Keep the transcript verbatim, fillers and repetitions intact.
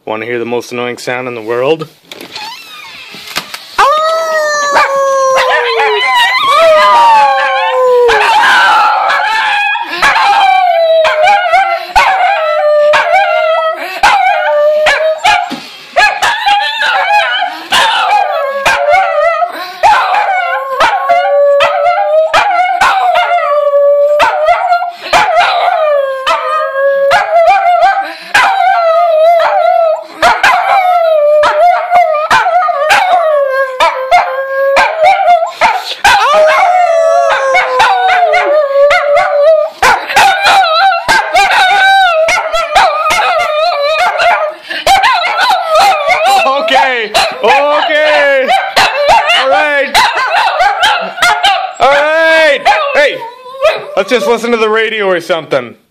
Want to hear the most annoying sound in the world? Okay, okay, alright, alright, hey, let's just listen to the radio or something.